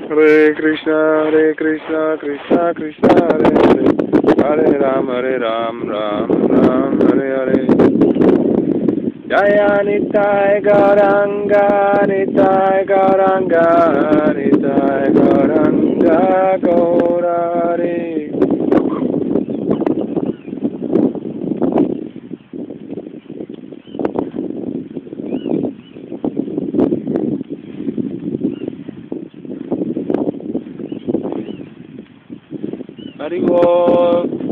Hare Krishna, Hare Krishna, Krishna Krishna, Hare Hare, Hare Ram, Ram Ram, Hare Hare. Jaya Nitai Gauranga, Nitai Gauranga, Nitai Gauranga, Gaurare. Hari Bol.